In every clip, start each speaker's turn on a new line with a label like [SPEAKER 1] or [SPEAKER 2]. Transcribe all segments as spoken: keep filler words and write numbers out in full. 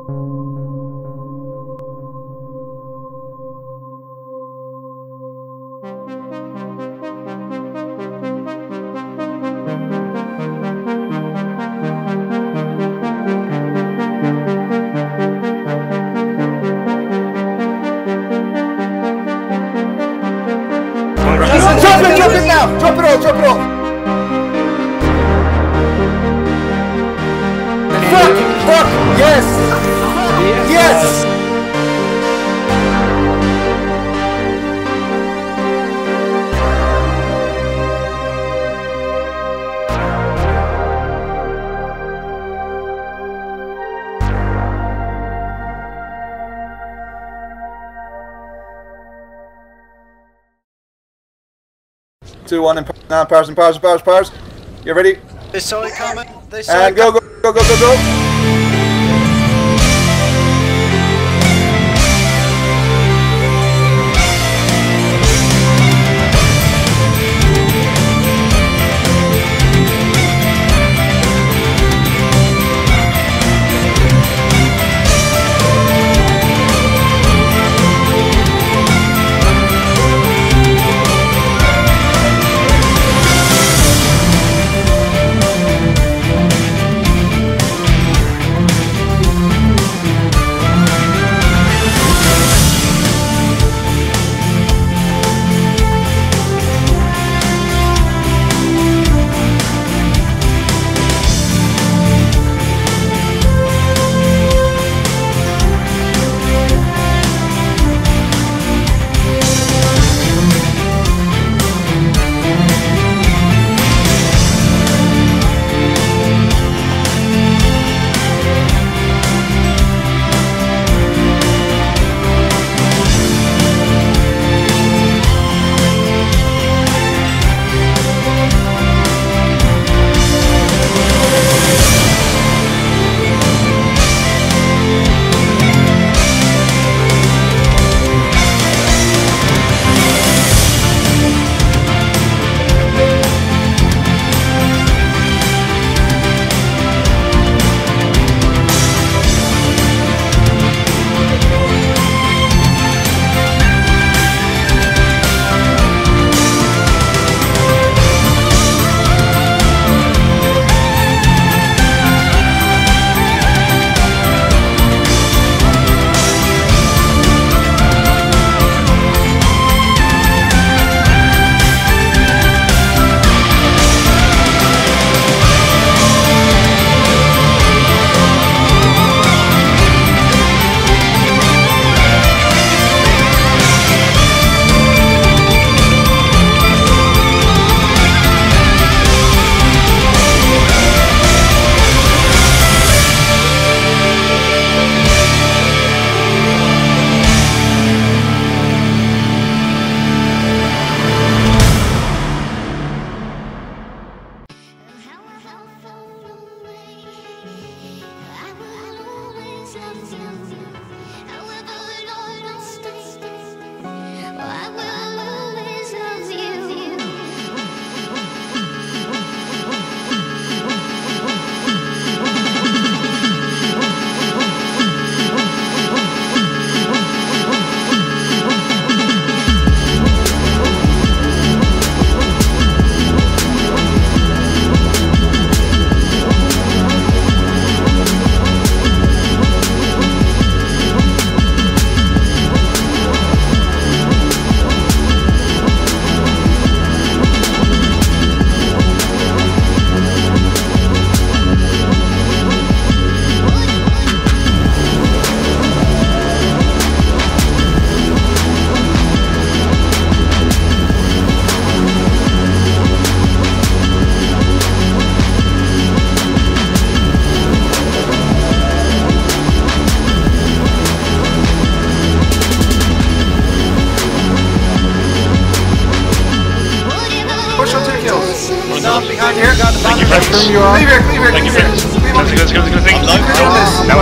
[SPEAKER 1] Drop it, drop it now! Drop it off, drop it off! Fuck! Fuck! Yes! Yes! Two, one, and now powers and powers and powers, powers. You ready?
[SPEAKER 2] They saw it coming. They saw
[SPEAKER 1] And
[SPEAKER 2] it
[SPEAKER 1] go, go, go, go, go, go.
[SPEAKER 2] Behind here.
[SPEAKER 3] Thank you, friends.
[SPEAKER 1] Leave here, leave here,
[SPEAKER 3] Thank you,
[SPEAKER 1] leave here.
[SPEAKER 3] friends.
[SPEAKER 1] Leave
[SPEAKER 3] Let's go, let's go, let's go. Thank you. Now,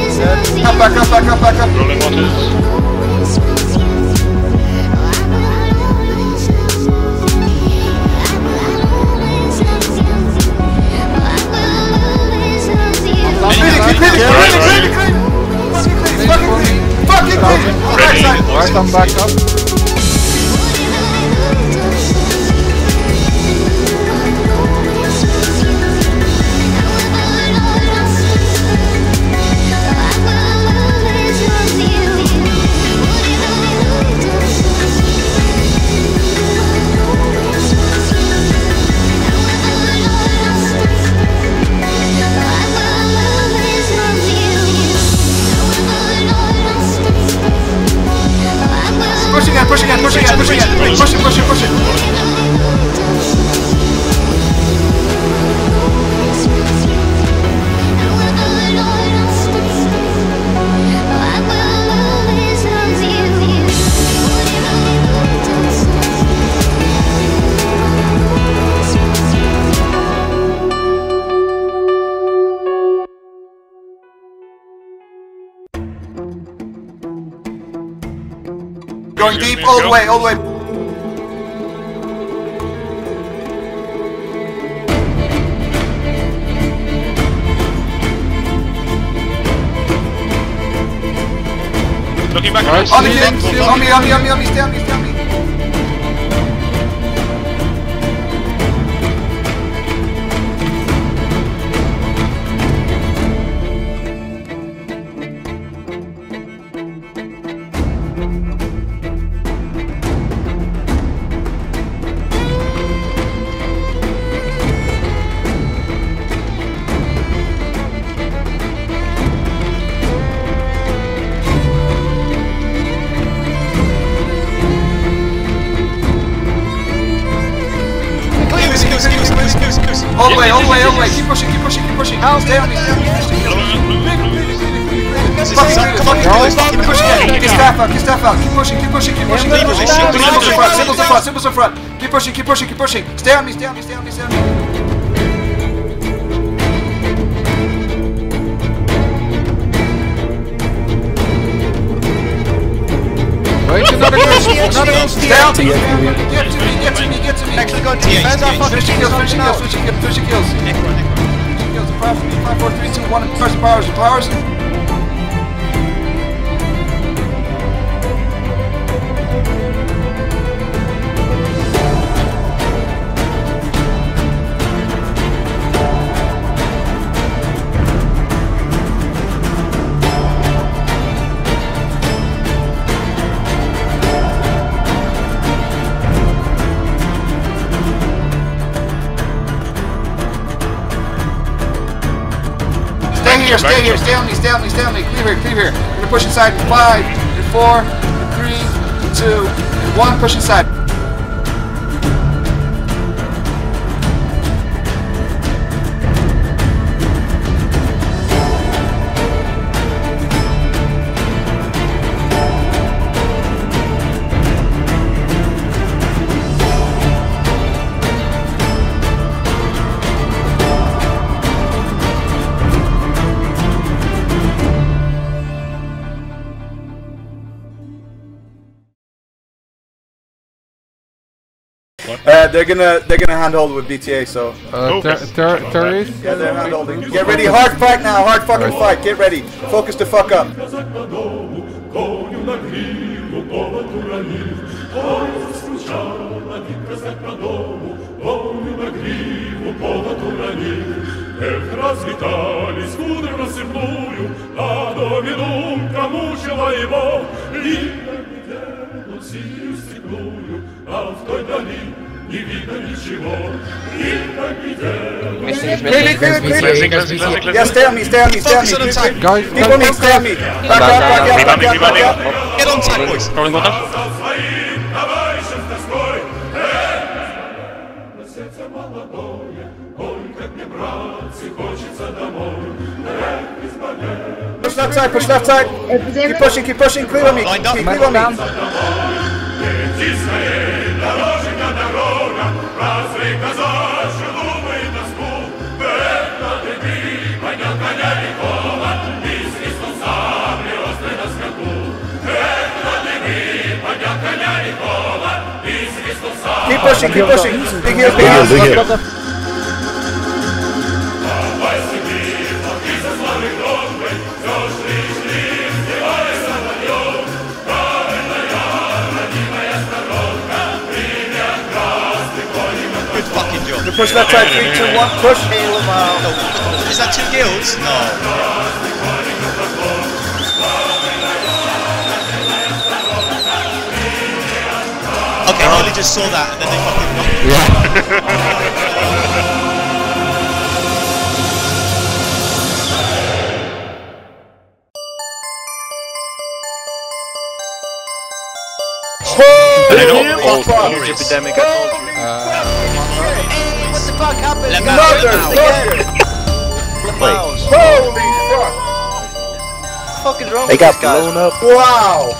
[SPEAKER 1] Up, back up, back up, back up.
[SPEAKER 3] rolling waters.
[SPEAKER 1] Keep hitting, keep hitting, keep hitting, keep hitting.
[SPEAKER 4] some backup.
[SPEAKER 1] Push again, push again, push again, push again. Push it, push it, push it. Going deep, all the way, all the way.
[SPEAKER 3] Looking back
[SPEAKER 4] Right.
[SPEAKER 3] on
[SPEAKER 1] On me, on me, on me, on me, on me, stay on me, stay on me. All the way, all the way, all the way. Keep pushing, keep pushing, keep pushing. Stay on me, stay on me. Fucking fucking push again. Get staff out, get staff out. Keep pushing, keep pushing, keep pushing. Keep pushing. Symbols in front, symbols in front, symbols in front. Keep pushing, keep pushing, keep pushing. Stay on me, stay on me, stay on me, stay on me.
[SPEAKER 4] Wait, another ghost, another ghost.
[SPEAKER 1] Stay on me. Get to me, get to me, get to me.
[SPEAKER 2] Actually got T. Fans are fucking
[SPEAKER 1] Finishing kills, finishing kills, finishing kills, finishing kills. Finishing kills. Five, five, four, three, two, one. Press powers, powers. Stay here, stay here, stay on me, stay on me, stay on me. Clear here, clear here. We're gonna push inside in five, in four, in three, in two, in one. Push inside. Uh, they're gonna they're gonna handhold with B T A, so
[SPEAKER 4] Uh, ter ter terrorist?
[SPEAKER 1] yeah, they're handholding. Get ready, hard fight now, hard fucking fight. Get ready, focus the fuck up.
[SPEAKER 5] Эх, развитались кудры рассыпную, а доминунка мучила его. И он синюю степную, а в той дали не видно ничего. И так
[SPEAKER 1] Clearly, clearly, clearly. Yeah, stay on me, stay on me, stay on me.
[SPEAKER 2] Focus on attack.
[SPEAKER 4] Guys,
[SPEAKER 1] Keep on me, stay on me. Back up, back up, back up, back up.
[SPEAKER 2] Get on attack, boys.
[SPEAKER 3] Rolling water.
[SPEAKER 5] своим товарищем с тоской. На сердце молодое, ой, как мне, братцы, хочется домой.
[SPEAKER 1] Push left side, push left side. Keep pushing, keep pushing. Clear on me.
[SPEAKER 2] Lined up.
[SPEAKER 1] Keep clear on me.
[SPEAKER 5] Иди скорей, дорожка, дорога, разве казачью думай тоску. Это ты, поднял коня и кола, и свистнул сабли острый на скаку. Это ты, поднял коня и кола, и свистнул сабли.
[SPEAKER 1] Keep pushing, keep pushing. Big heels, big heels.
[SPEAKER 6] Big heels.
[SPEAKER 5] Давай себе, полки со славы громкой, все шли, шли, сбивая самолет. Правильно я
[SPEAKER 1] push left side. Three, two, one, push.
[SPEAKER 2] Is that two guilds? No. Okay, I only just saw that and then they fucking...
[SPEAKER 3] Huge epidemic, I told you.
[SPEAKER 2] What the fuck happened?
[SPEAKER 1] Motherfucker! Holy fuck!
[SPEAKER 2] What the fuck is wrong
[SPEAKER 3] They
[SPEAKER 2] with
[SPEAKER 3] got
[SPEAKER 2] these guys?
[SPEAKER 3] blown up.
[SPEAKER 1] Wow!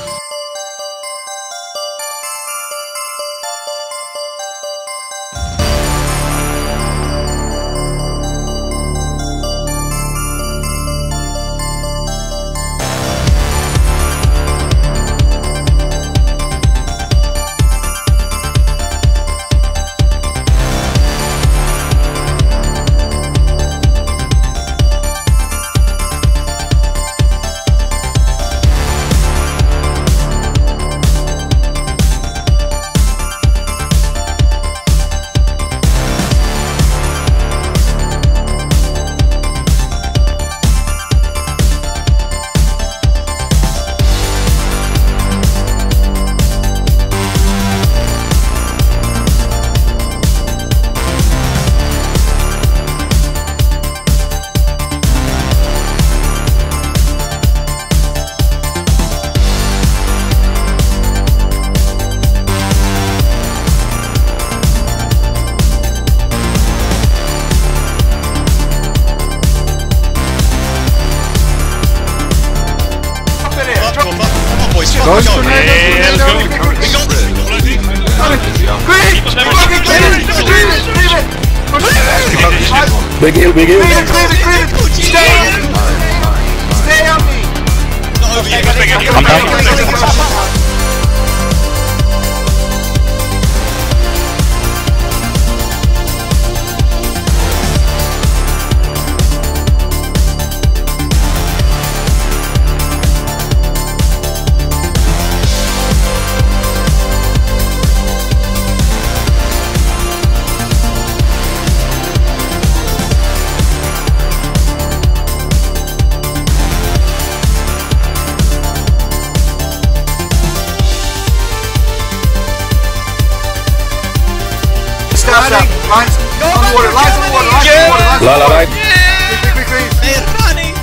[SPEAKER 4] Go for it.
[SPEAKER 3] Yeah, let's go.
[SPEAKER 2] We got this, we got this.
[SPEAKER 1] Clean! Fucking clean it! Clean it! Clean it!
[SPEAKER 3] Big heal, big heal.
[SPEAKER 1] Clean it! Clean it! Clean it! Stay on me! Stay on me!
[SPEAKER 2] Not over here.
[SPEAKER 3] I'm down.
[SPEAKER 1] Lines on the water, lines on the water, lines on the water, lines on the water.
[SPEAKER 3] La la la.
[SPEAKER 1] Quick, quick, quick, quick.
[SPEAKER 2] They're running.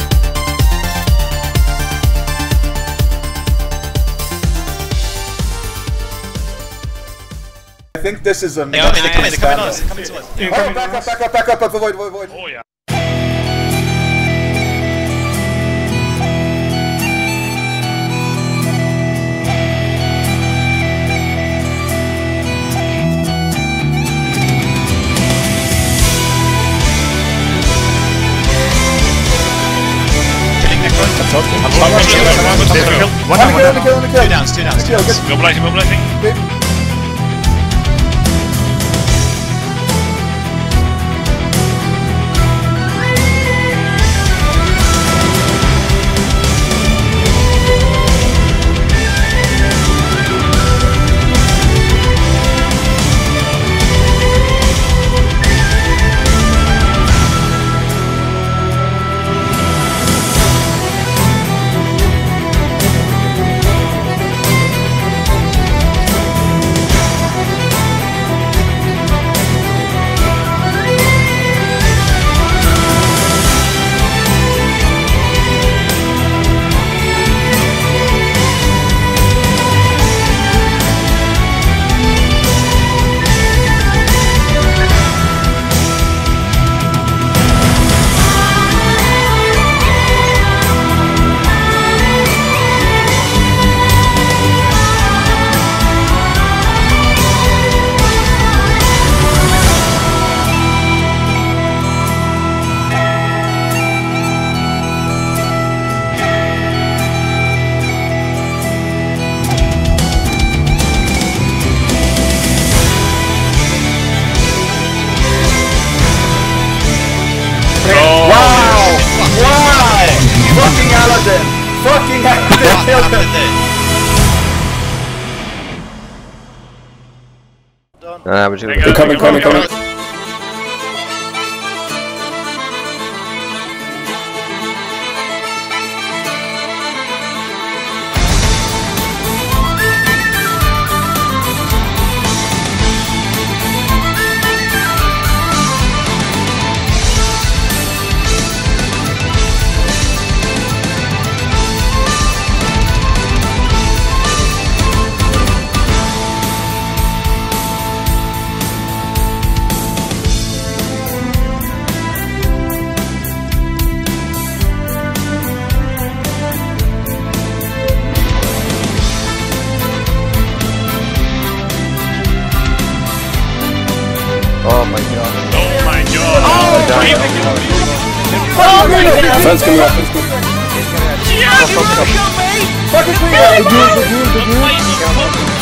[SPEAKER 1] I think this is a
[SPEAKER 2] They're coming, they're coming, they're coming on us, they're coming to us.
[SPEAKER 1] Oh, back up, back up, back up, avoid, avoid, avoid.
[SPEAKER 3] Oh yeah.
[SPEAKER 1] One kill, one kill, one kill.
[SPEAKER 2] Two downs, two downs, two
[SPEAKER 1] Kill,
[SPEAKER 2] downs.
[SPEAKER 1] good.
[SPEAKER 3] Mobilizing, mobilizing.
[SPEAKER 1] Fucking Aladdin! Fucking Aladdin!
[SPEAKER 2] Done.
[SPEAKER 3] Nah, we're
[SPEAKER 4] They're coming, coming, coming.
[SPEAKER 3] Fence coming up. Fence coming up.
[SPEAKER 1] Fucking clear.
[SPEAKER 6] The duel, the duel, the duel.